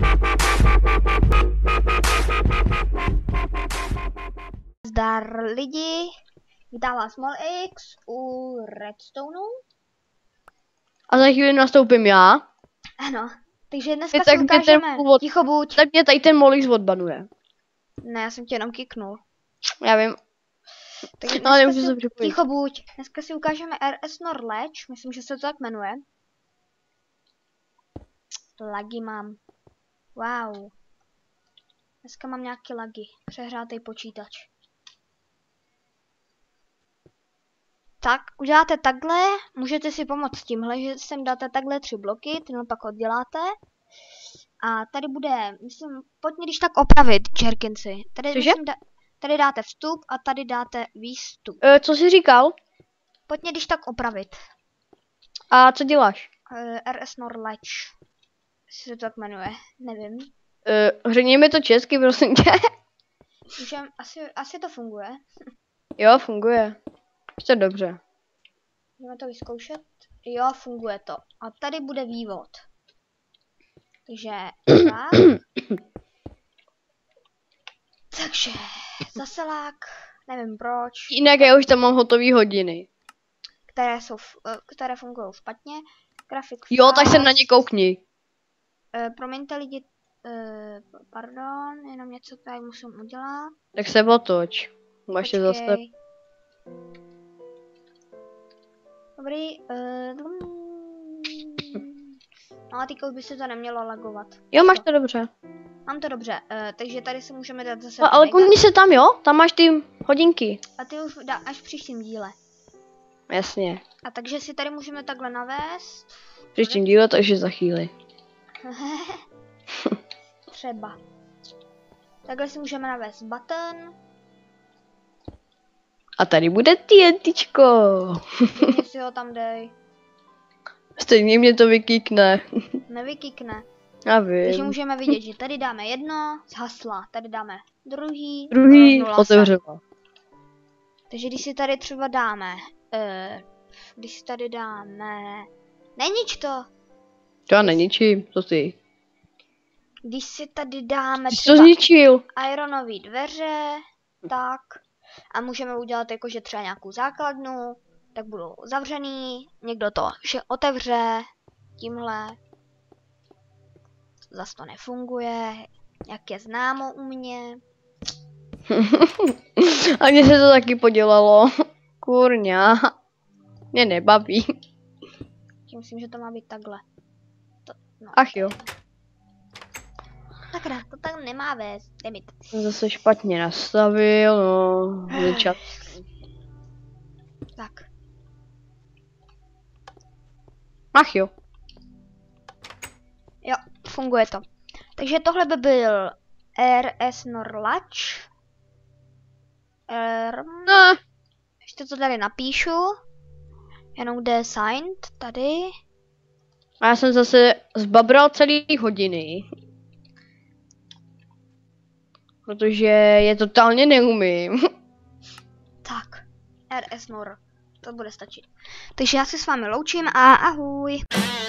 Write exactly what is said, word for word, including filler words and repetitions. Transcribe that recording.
Zdar lidi, vítám vás MolX u Redstoneu. A za chvíli nastoupím já. Ano, takže dneska Je, si tak ukážeme, původ, ticho buď. tak mě tady ten MolX odbanuje. Ne, já jsem tě jenom kiknul. Já vím. Takže No, nemůžu si, se připojit. ticho buď, dneska si ukážeme R S Norlech, myslím, že se to tak jmenuje. Lagy mám. Wow. Dneska mám nějaký lagy, přehrátej počítač. Tak, uděláte takhle, můžete si pomoct tímhle, že sem dáte takhle tři bloky, tyhle pak odděláte. A tady bude, myslím, pojďme když tak opravit, Jerkinsi. Tady, myslím, da, tady dáte vstup a tady dáte výstup. E, co jsi říkal? Pojďme když tak opravit. A co děláš? E, R S Norlech. Jestli se to tak jmenuje, nevím. E, řekni mi to česky, prosím tě. Můžem, asi, asi to funguje. Jo, funguje. To dobře. Můžeme to vyzkoušet. Jo, funguje to. A tady bude vývod. Takže tak. Takže zaselák, nevím proč. Jinak já už tam mám hotové hodiny. Které jsou, které fungují špatně. Grafik. Jo, tak se na ně koukni. Uh, promiňte lidi, uh, pardon, jenom něco tady musím udělat. Tak se otoč. Máš se zase. Dobrý. Uh, no a teďka už by se to nemělo lagovat. Jo, máš to dobře. Mám to dobře, uh, takže tady si můžeme dát zase... No, ale koukni se tam, jo? Tam máš ty hodinky. A ty už dá až v příštím díle. Jasně. A takže si tady můžeme takhle navést. V příštím díle, takže za chvíli. Třeba. Takhle si můžeme navést button. A tady bude TNTčko. Stejně si ho tam dej. Stejně mě to vykýkne. Nevykýkne. Já vím. Takže můžeme vidět, že tady dáme jedno, zhasla. Tady dáme druhý, Druhý, otevřela. Takže když si tady třeba dáme, uh, když si tady dáme, nenič to. To já neničím, to ty. Když si tady dáme Ty třeba to zničil. ironové dveře, tak. A můžeme udělat jakože třeba nějakou základnu, tak budou zavřený, někdo to vše otevře, tímhle. Zas to nefunguje, jak je známo u mě. A mně se to taky podělalo. Kurňa. Mě nebaví. Myslím, že to má být takhle. To, no. Ach jo. Tak to tak nemá vést. Demit. Zase špatně nastavil, no. Začat. Tak. Ach jo. Jo, funguje to. Takže tohle by byl R S Norlech. R... No. Ještě to tady napíšu. Jenom kde je signed, tady. A já jsem zase zbabral celý hodiny. Protože je totálně neumím. Tak, R S Nor. To bude stačit. Takže já se s vámi loučím a ahoj.